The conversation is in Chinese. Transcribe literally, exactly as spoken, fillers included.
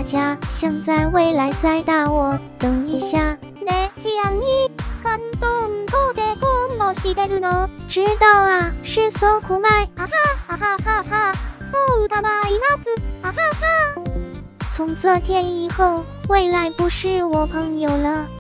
家，想在未来再打我。等一下。 ね、ちあみ、関東語でこんもしてるの？ 知道啊，是搜酷麦。 哈哈哈哈哈！そうたまいます。哈哈哈。 从这天以后，未来不是我朋友了。